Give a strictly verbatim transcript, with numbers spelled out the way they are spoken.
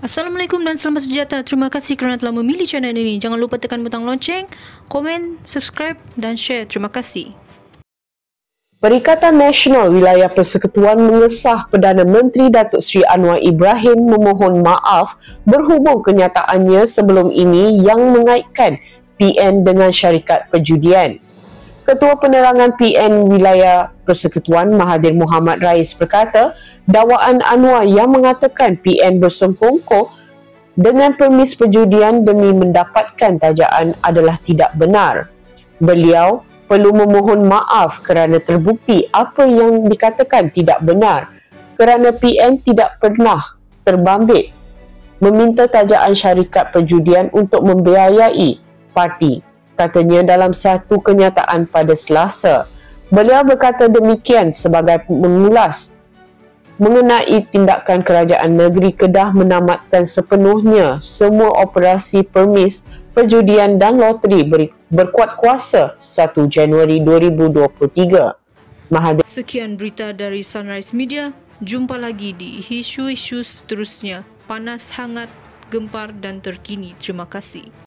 Assalamualaikum dan selamat sejahtera. Terima kasih kerana telah memilih channel ini. Jangan lupa tekan butang lonceng, komen, subscribe dan share. Terima kasih. Perikatan Nasional Wilayah Persekutuan mengesah Perdana Menteri Datuk Seri Anwar Ibrahim memohon maaf berhubung kenyataannya sebelum ini yang mengaitkan P N dengan syarikat perjudian. Ketua Penerangan P N Wilayah Persekutuan Mahathir Mohamad Rais berkata, dakwaan Anwar yang mengatakan P N bersengkongkol dengan permis perjudian demi mendapatkan tajaan adalah tidak benar. Beliau perlu memohon maaf kerana terbukti apa yang dikatakan tidak benar kerana P N tidak pernah terbabit meminta tajaan syarikat perjudian untuk membiayai parti, katanya dalam satu kenyataan pada Selasa. Beliau berkata demikian sebagai mengulas mengenai tindakan kerajaan negeri Kedah menamatkan sepenuhnya semua operasi permis perjudian dan loteri ber, berkuat kuasa satu Januari dua ribu dua puluh tiga. Mahathir. Sekian berita dari Sunrise Media. Jumpa lagi di isu-isu seterusnya. Panas, hangat, gempar dan terkini. Terima kasih.